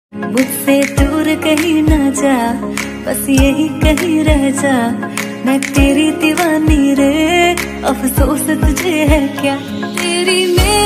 मुझसे दूर कहीं ना जा, बस यही कहीं रह जा। मैं तेरी दीवानी रे, अफसोस तुझे है क्या। तेरी